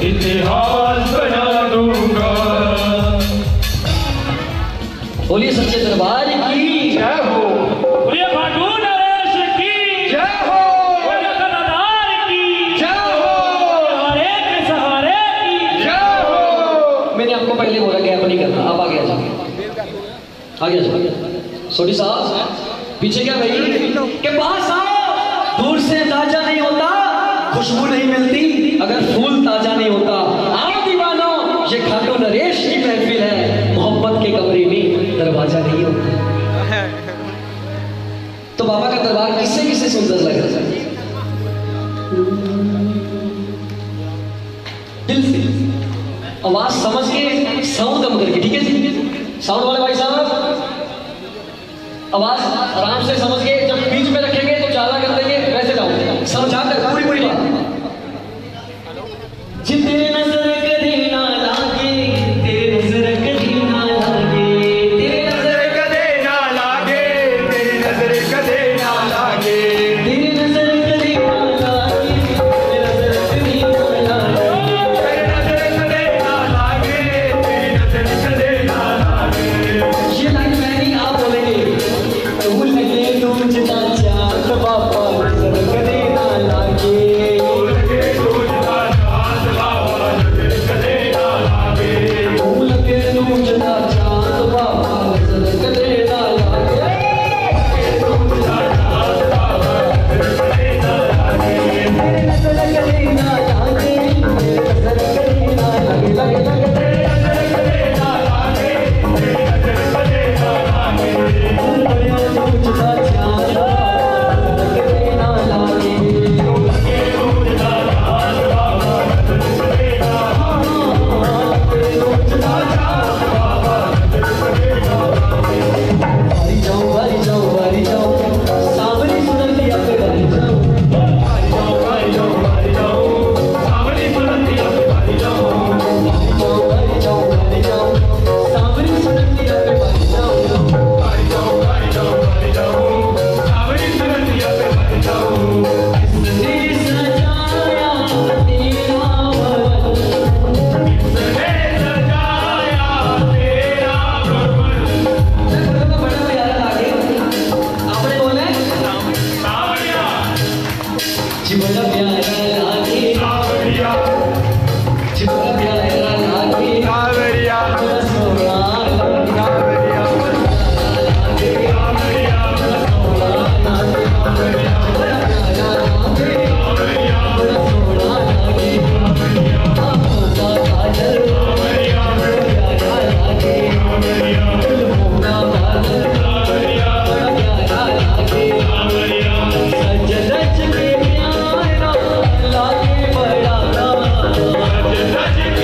इतिहास बना दूंगा। बोलिए सच्चे दरबार की जय हो। बोलिए खाटू नरेश की जय हो। बोलिए कलादार की जय हो। सहारे के सहारे की जय हो। मैंने आपको पहले बोला गैप नहीं करना, आप आगे आ जाओ, आगे आ जाओ। सोडी साहब पीछे क्या भाई के पास आओ। दूर से ताजा नहीं होता, खुशबू नहीं मिलती अगर फूल ताजा नहीं होता। आओ दीवानो, ये खाटू नरेश की महफिल है, मोहब्बत के कमरे में दरवाजा नहीं होता। तो बाबा का दरबार किससे किससे सुंदर लग रहा है? दिल से आवाज समझ के साउंड कम करके, ठीक है जी? साउंड वाले भाई साहब आवाज आराम से समझ के, जब बीच में रखेंगे तो ज्यादा कर देंगे, वैसे जाओ समझा कर पूरी पूरी बात। जितने नजर कभी ना लागे, तेरे नजर कभी ना लागे, तेरे नजर कदे ना लागे, तेरी नजर कदे ना लागे, तेरे नजर कभी ना लागे, तेरे नजर कभी ना लागे, तेरी नजर कदे ना लागे, तेरी नजर कदे ना लागे। ये लाइन मैं नहीं, आप बोलेंगे। तू लगे तू जितना चांद बाबा, नजर कभी ना लागे, तू लगे तू जितना चांद बाबा, नजर कभी ना लागे, तेरे नजर कभी ना लागे, तेरे नजर कभी ना लागे, लगे लगे सज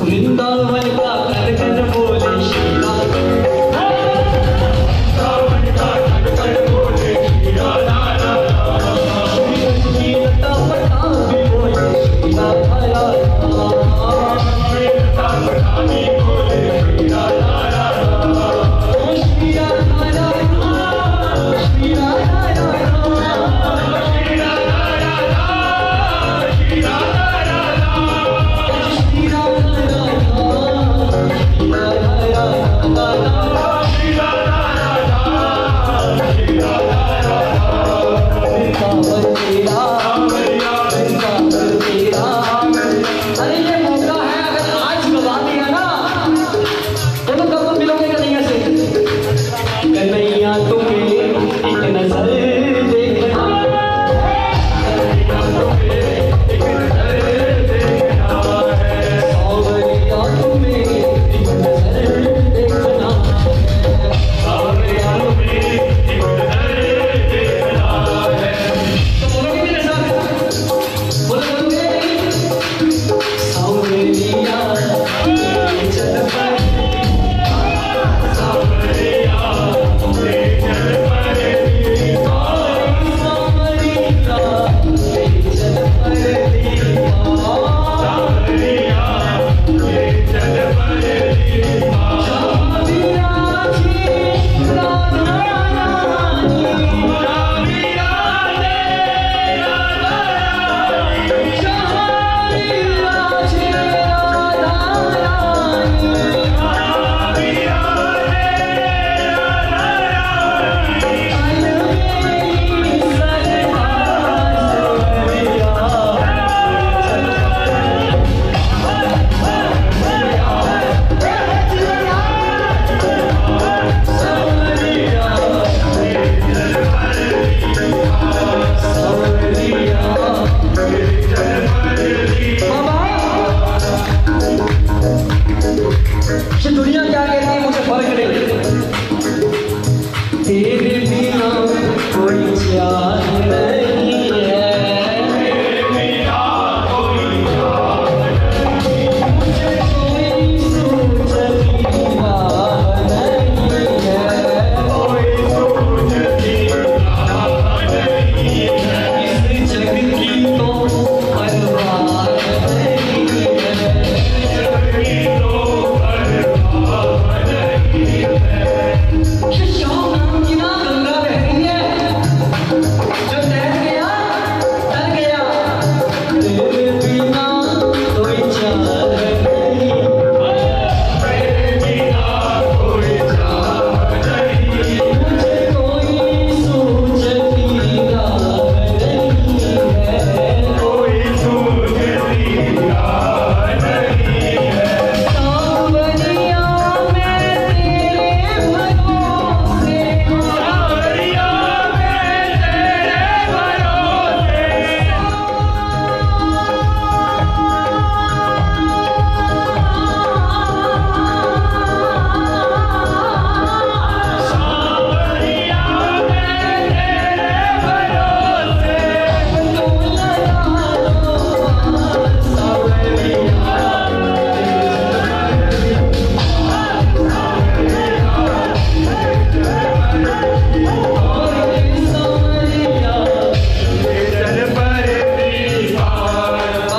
वृंदावन का कर कर बोले श्री राधा, सावन का कर कर बोले श्री राधा राधा, श्री लता पता भी बोले श्री राधा राधा, श्री लता पता भी बोले श्री राधा राधा, श्री राधा राधा, श्री राधा राधा, श्री राधा राधा, श्री राधा राधा, श्री राधा दुनिया क्या कहती है मुझे फर्क नहीं, तेरे बिना कोई चाह नहीं है, मुझे कोई सोचती राह नहीं है, इस जग की तो परवाह नहीं है। शाम नाम की ना गंगा बह रही है, जो तैर गया तर गया, तेरे बिना कोई चाह नहीं, तेरे बिना कोई चाह नहीं, मुझे कोई सोचती राह नहीं है, कोई सूझती राह नहीं है, सांवरिया मैं तेरे भरोसे, सांवरिया मैं तेरे भरोसे, सांवरिया मैं तेरे भरोसे, तू लगा लो चल परती पार,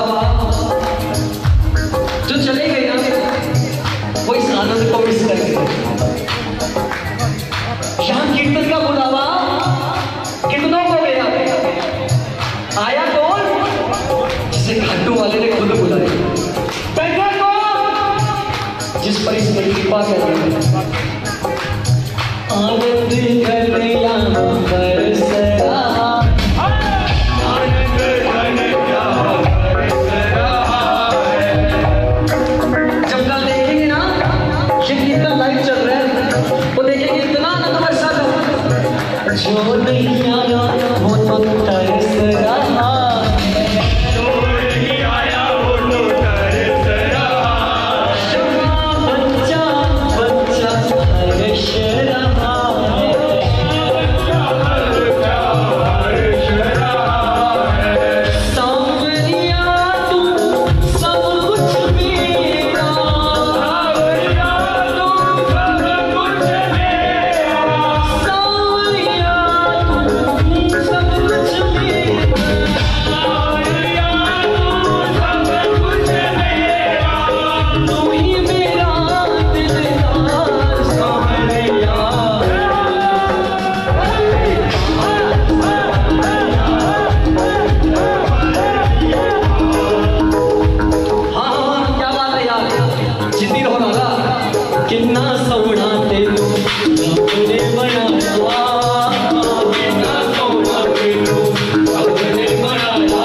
जो चले गए ना वो इस आनंद को मिस कर गए। शाम कीर्तन का बुलावा कितनों को गया, आया कौन, जिसे खाटू वाले ने खुद बुलाया, बैठा कौन, जिस पर इसने कृपा कर आनंद कन्हैया बरस रहा, आनंद घन क्या बरस रहा है, जब कल देखेंगे ना ये कीर्तन लाइव चल रहा है, वो देखेंगे इतना आनंद बरसा था, जो नहीं आया वो तो तरस रहा, जो नहीं आया वो तो तरस रहा, बच्चा बच्चा हर्ष रहा है, जितनी रहो राधा कितना सोना तेनू अपने बनाया कितना सोना तेनू अपने बनाया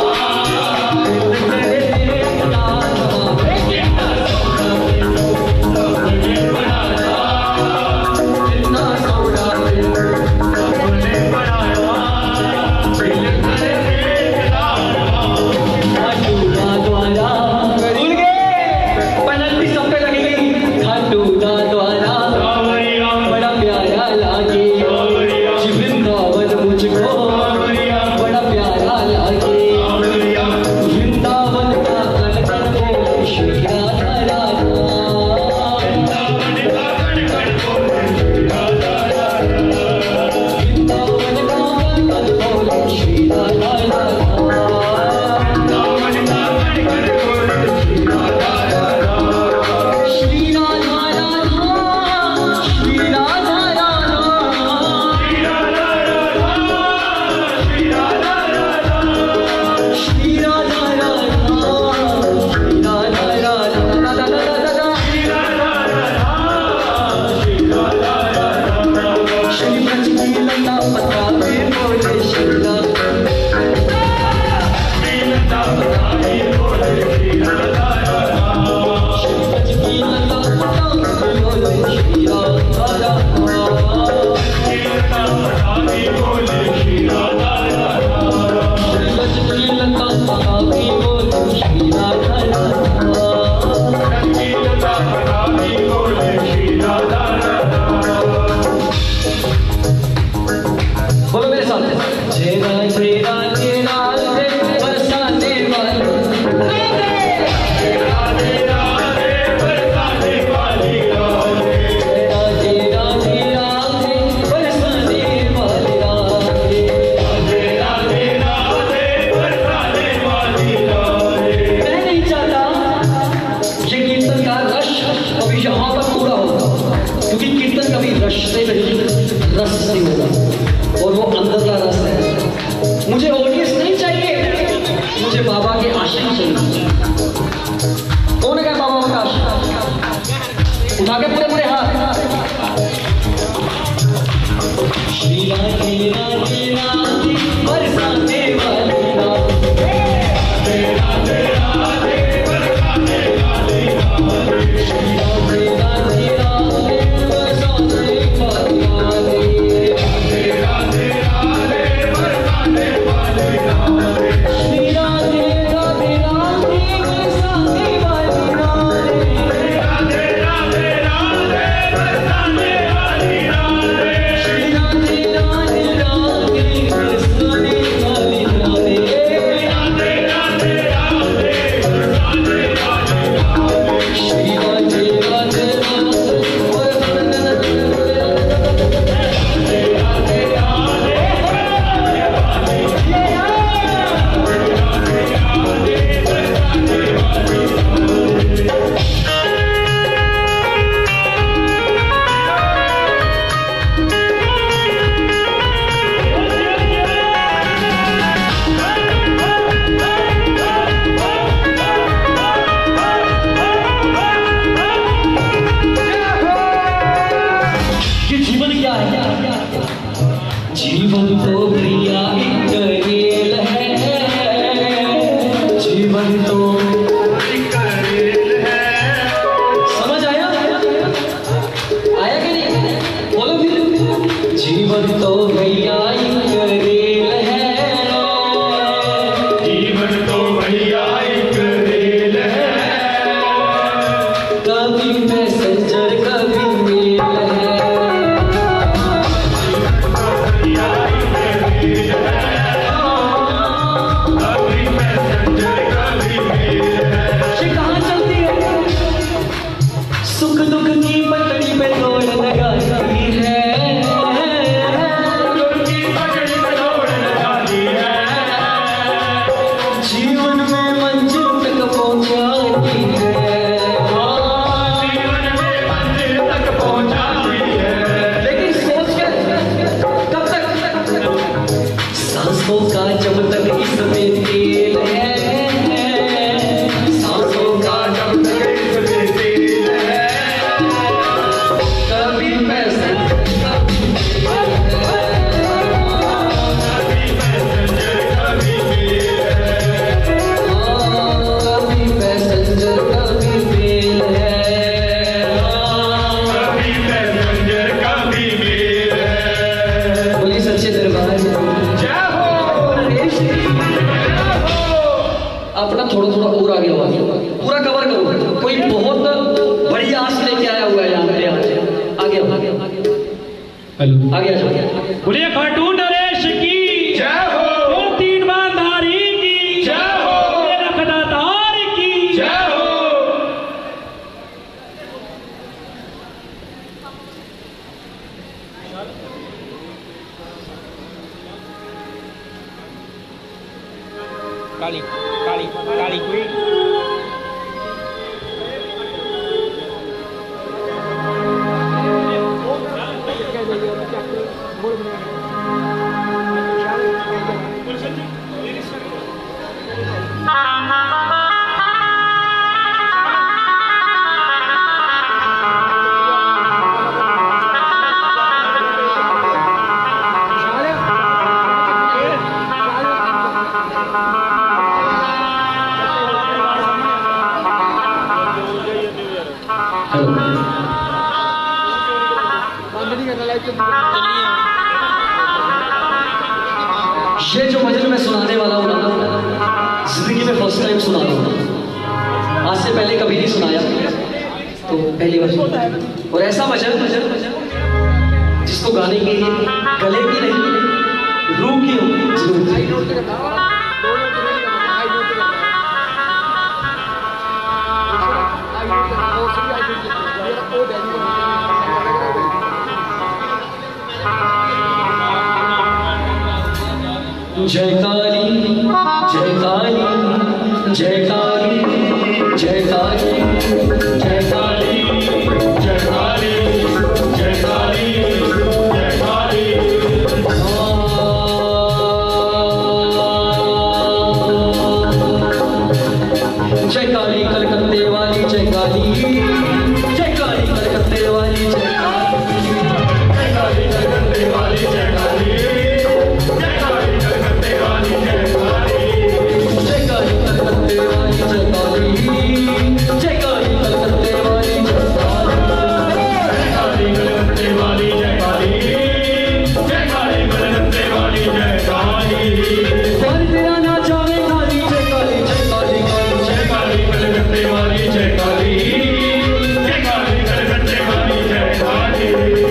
आगे आ जाओ। बोलिए खाटू नरेश की जय हो। बोल तीन बांधारी की जय हो। बोले रखदातार की जय हो। काली काली काली ये जो भजन मैं सुनाने वाला हूँ ना, जिंदगी में फर्स्ट टाइम सुना रहा हूँ। आज से पहले कभी नहीं सुनाया, तो पहली बार सुना। और ऐसा भजन जिसको गाने के लिए गले की नहीं, रूह की हो। जय काली जय काली जय काली जय काली जय काली जय काली जय काली जय काली। जय काली कलकत्ते वाली जय काली, जय काली कलकत्ते वाली जय काली, जय काली कलकत्ते वाली जय काली। जय काली कलकत्ते वाली जय काली। जय काली कलकत्ते वाली जय काली, जय काली कलकत्ते वाली जय काली। जय काली कलकत्ते वाली जय काली। जय काली कलकत्ते वाली जय काली। काली तेरा ना जावे काली जय काली जय काली काली जय काली कलकत्ते वाली जय काली। जय काली कलकत्ते वाली जय काली।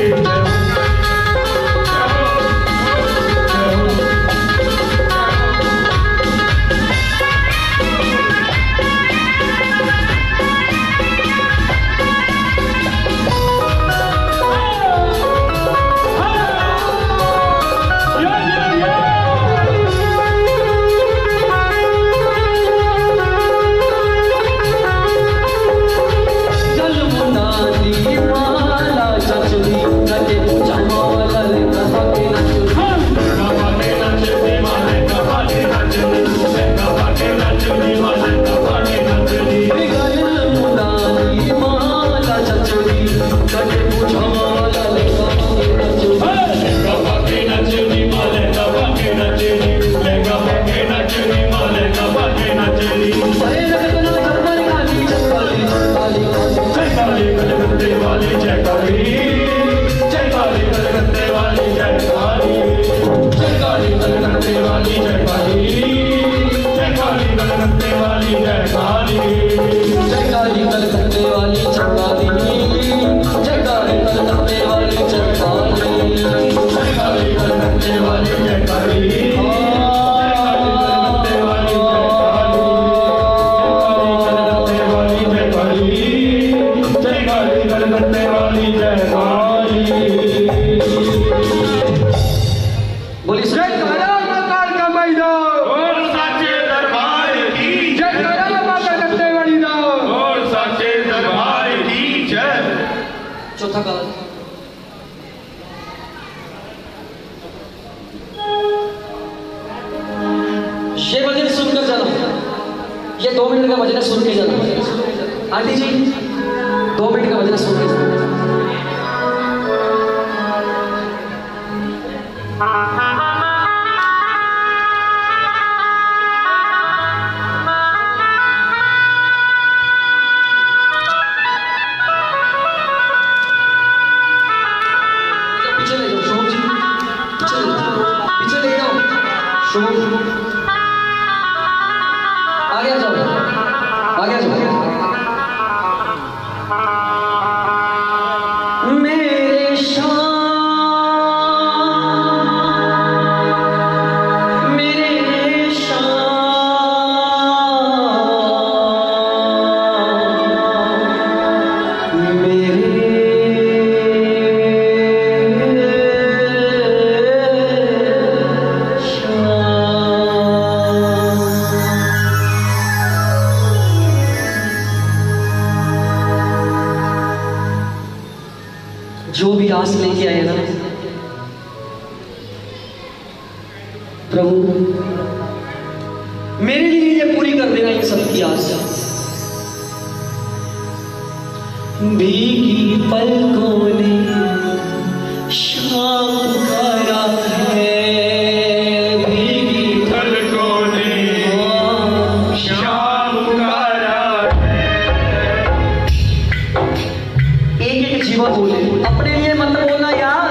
जल मुंडाली माला चचली नटे जमावला ले कपके नचली। कपाटे नचली माले कपाटे नचली। कपाटे नचली माले कपाटे नचली। गल मुंडाली माला चचली नटे जमावला ले कपके नचली। कपाटे नचली माले कपाटे नचली। कपाटे नचली माले कपाटे नचली। अरे लगना जबर काली जय काली काली काली। जय काली कलकत्ते वाली जय काली। जय काली कलकत्ते वाली जय काली। जय काली कलकत्ते वाली जय काली। जय काली कलकत्ते वाली जय काली। जय काली कलकत्ते वाली जय काली, जय काली कलकत्ते वाली जय काली। जय काली कलकत्ते वाली जय काली। कलकत्ते वाली जय काली। जय काली कलकत्ते वाली जय काली। बोली जय काला मकान का मैदान। और साचे दरबार की जय काला मकान करते वाली दा। और साचे दरबार की जय। चौथा काला। ये भजन सुनकर जाना, ये 2 मिनट का भजन है, सुन के जाना। आंटी जी 2 मिनट का भजन सुन के जाना। पीछे ले जाओ शोभ जी, पीछे ले जाओ शोभ। आगे आ जाओ, आगे आ जाओ। मेरे शाम जो भी आस लेके आए ना प्रभु, मेरे लिए ये पूरी कर देना इन सबकी आस। भीगी पलकों ने शाम पुकारा है, भीगी पलकों ने शाम पुकारा है। एक जीवन बोले, अपने लिए मत बोलना यार,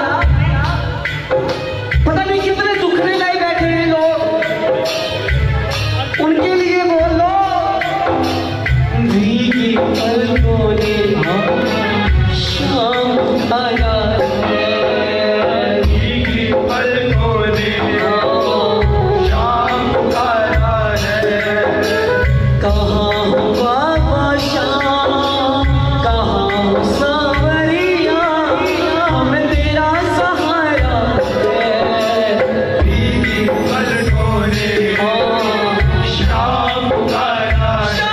पता नहीं कितने दुखने लाए बैठे हैं लोग, उनके लिए बोल लो। भीगी पलकों ने शाम आया है, भीगी पलकों ने शाम पुकारा है। कहाँ हो बाबा शाम, कहाँ हो सांवरिया, हमें तेरा सहारा है। भीगी पलकों ने शाम पुकारा है।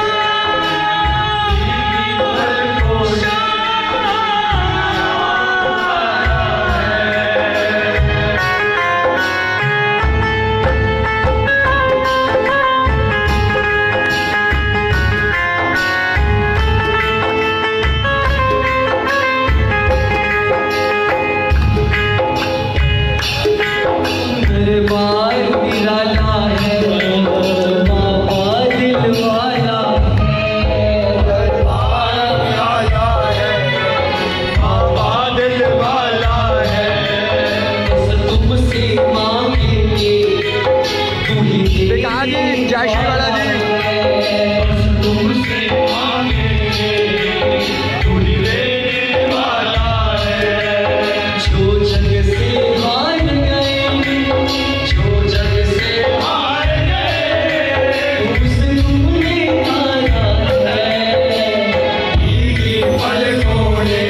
दरबार निराला है, बाबा दिल वाला है, दरबार आया है, बाबा दिल वाला है। बस तुमसे मांगेंगे, तू ही आगे जय श्री बालाजी। बस तुमसे मांगेंगे, तू ही देने वाला है। जो जग से हार गए, जो जग से हार गए, उसे तुमने पाया है। भीगी पलकों ने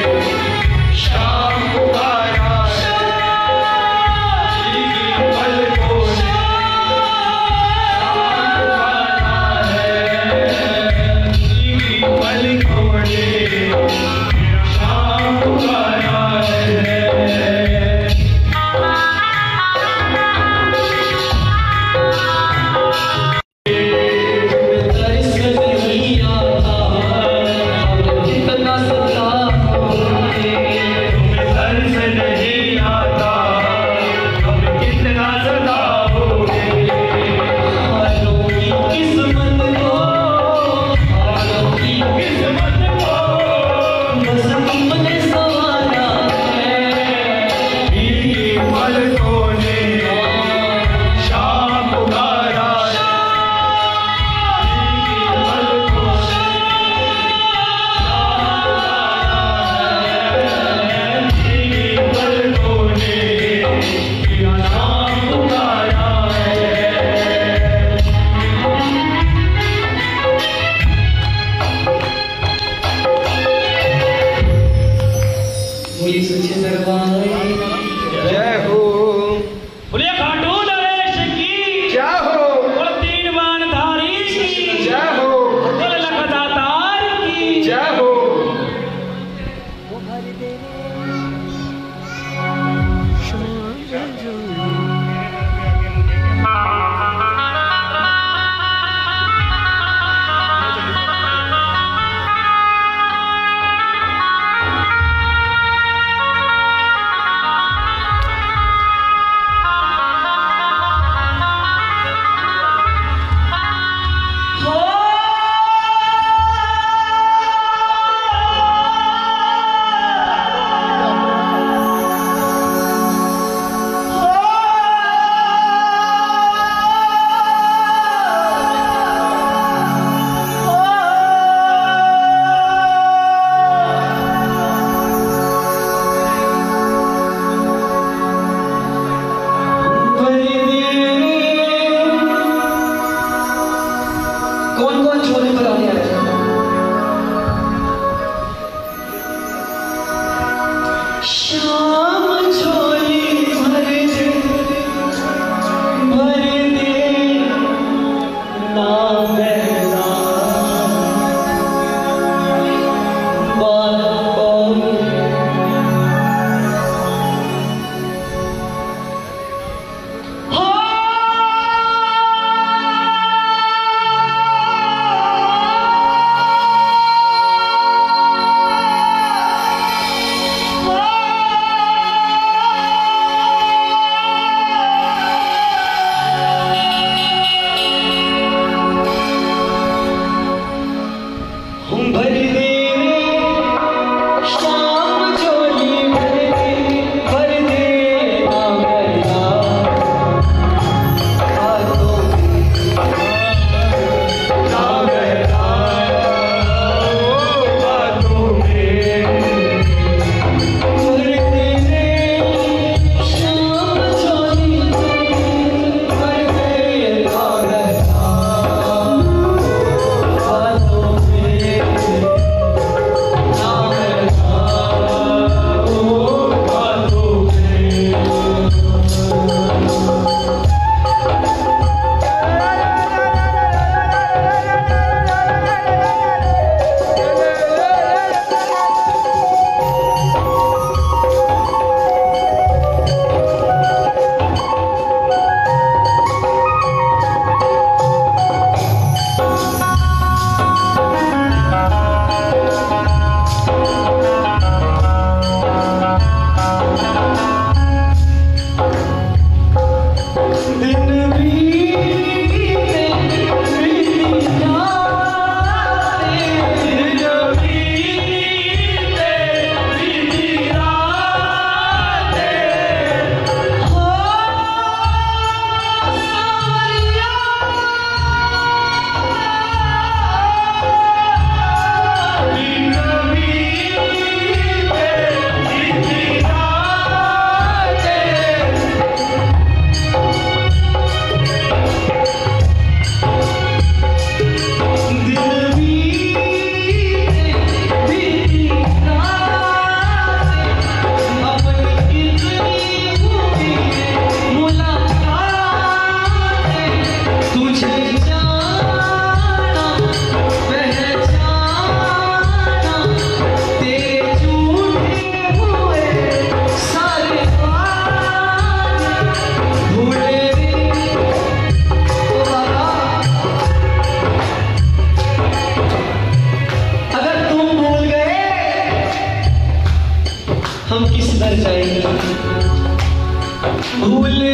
शाम पुकारा है। भीगी पलकों ने शाम पुकारा है। तरस नहीं आता, अब कितना सताओगे, तरस नहीं आता, अब कितना सताओगे। हालों की किस्मत को, हालों की किस्मत को बस तुमने संवारा है। भीगी पलकों ने शाम पुकारा है। भीगी पलकों ने भीगी पलकों ने तेरा नाम पुकारा है। बोली सच्चे दरबार जय हो, बोलिए खाटू नरेश की जय हो, बोल तीन बाण धारी की जय हो, बोल लखदातार की जय हो। कौन कौन झोले पर आने आया? शाम झोली भर दे, भर दे ना बहना, बात हम किस दर जाएंगे। भूले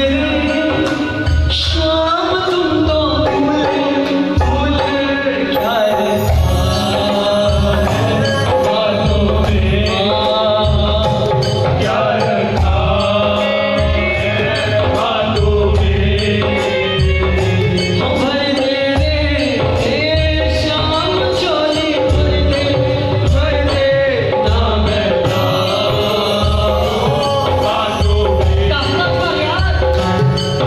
शाम तुम तो भूले भूले क्या बातों में क्या रखा है बातों में। भर दे रे शाम चोली भर दे ना बैठा बातों में कहाँ पर यार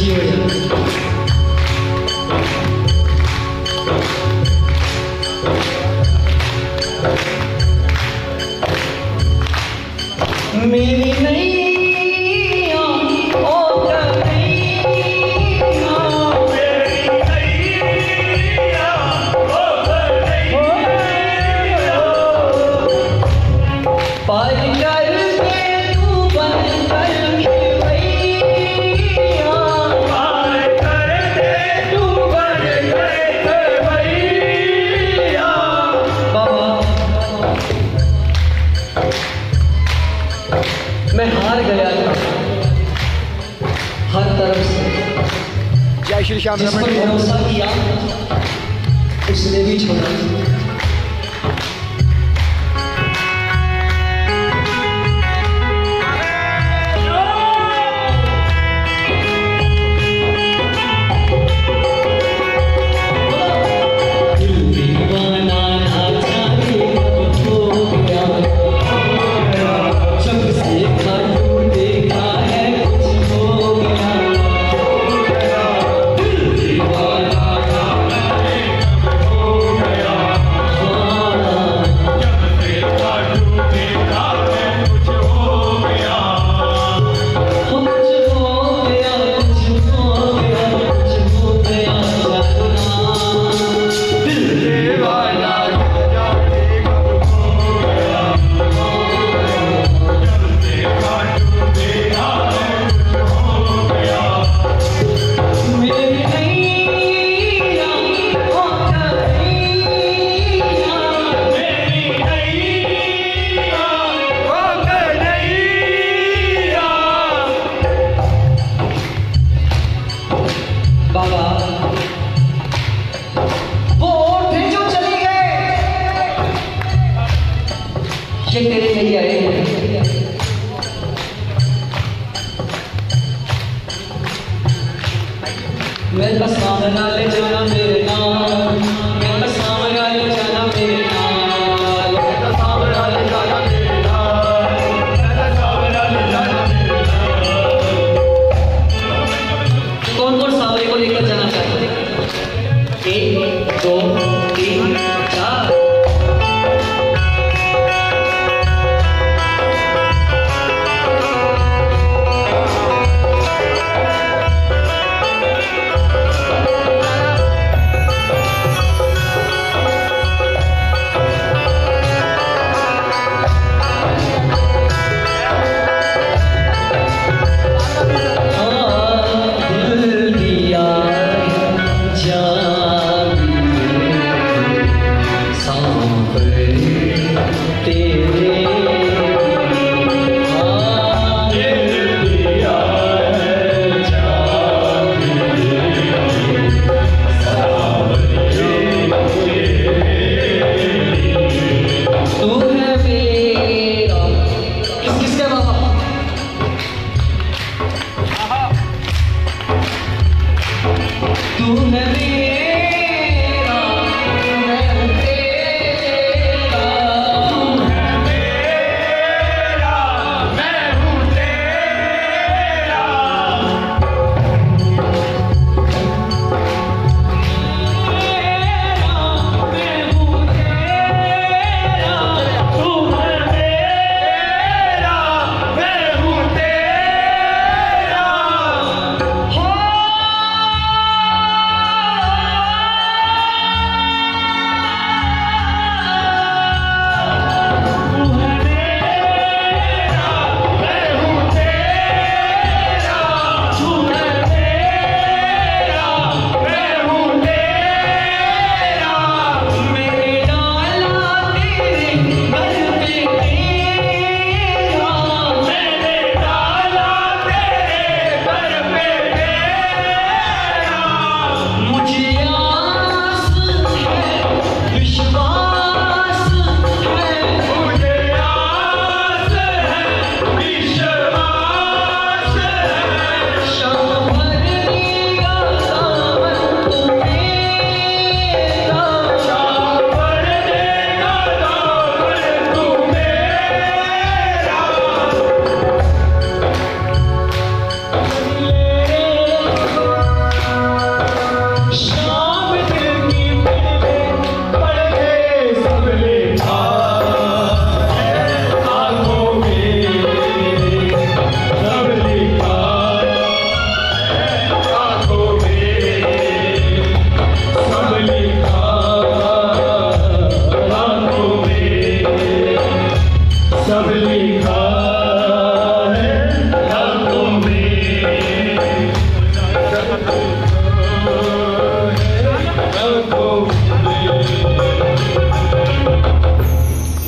जी हो जाए। मेरी नैया ओ कन्हैया, मेरी नैया ओ कन्हैया, पार कर के तू बन कर खेवैया, पार कर दे तू बन कर खेवैया। बाबा मैं हार गया था हर तरफ से। जय श्री श्याम जिस पर रमण। भरोसा किया उसने भी छोड़ा। दिल दीवाना ना जाने कब हो गया, जब से खाटू देखा है कुछ हो गया। दिल दीवाना ना जाने कब हो गया, जब से खाटू देखा है कुछ हो गया। कुछ हो गया, कुछ हो गया, कुछ हो गया जाना। दिल दीवाना जाने कब हो गया, जब से खाटू देखा है कुछ हो गया। मेरी नैया ओ कन्हैया, मेरी नैया ओ कन्हैया। बाबा वो थे जो चले गए, ये तेरे लिए आए हैं। मैं बस सामना ले जाना मेरे नाम, मैं बस सामना ले जाना मेरे नाम, मैं बस सामना ले जाना मेरे नाम। कौन कौन सावरे को लेकर जाना चाहते हैं? 1 2 3 4। दिल दिया जान सांवरे तेरे दिया है जान तू है मेरा। किसका बाबा? तू है मेरा, मैं हूँ तेरा। मेरा मैं हूँ तेरा। तू है मेरा मैं हूँ तेरा।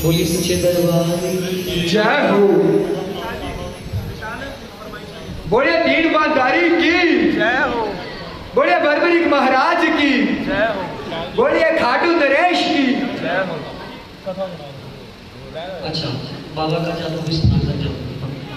बोली सच्चे दरबार जय हो। बोले दीन बांधारी की जय हो। बोले बर्बरिक महाराज की जय हो। बोले खाटू नरेश की जय हो। अच्छा बाबा का जादू भी सुना सकते हो।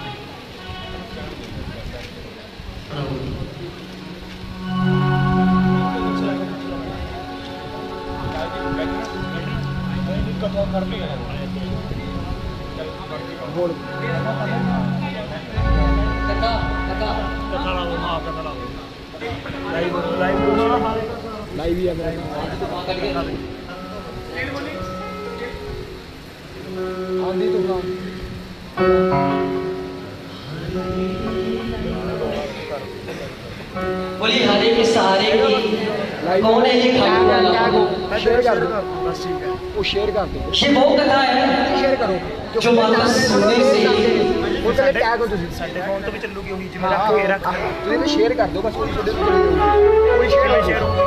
बोल लाइव ही है आंधी तूफान। बोली हरे के सहारे की कौन है ये खाटू वाला? शेयर कर दो बस, ठीक है वो शेयर कर दो। ये वो कथा है शेयर करो जो माता सुनने से वो चले टैग हो तुझे ਸਾਡੇ ਫੋਨ ਤੋਂ ਵੀ ਚੱਲੂਗੀ ਉਹੀ ਜਿਵੇਂ ਰੱਖ ਕੇ ਰੱਖ ਤੁਸੀਂ शेयर कर दो बस, वो छोटे कोई शेयर होगी।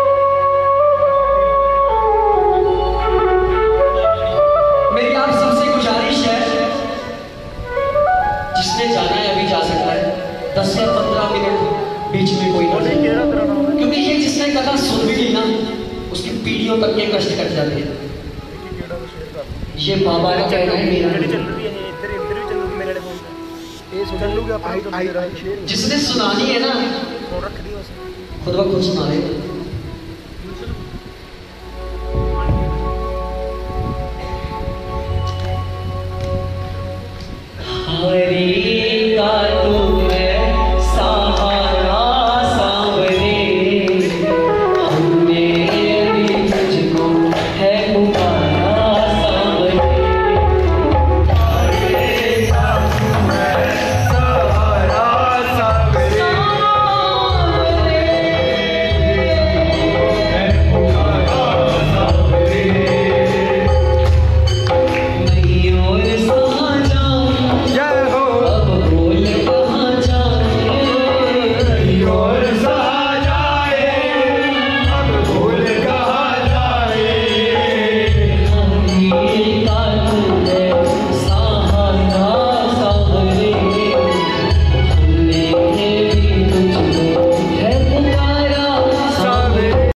मेरी आप सबसे गुजारिश है, जिसने जाना है अभी जा सकता है, 10 या 15 मिनट बीच में कोई नहीं, क्योंकि ये जिसने कथा सुन भी ली ना उसकी पीढ़ियों तक के कष्ट कट जाते हैं। ये बाबा ने कहना है मेरा ਚੱਲੂਗੀ ਇਹ ਇੱਧਰ ਇੱਧਰ ਵੀ ਚੱਲੂਗੀ ਮੇਰੇ ਵਾਲੇ ਫੋਨ ਤੇ ये ਚੱਲੂਗੀ ਆਪਣੀ आई शेयर जिसने सुनानी है ना ਫੋਨ ਰੱਖ ਦਿਓ खुद ब खुद सुना रहे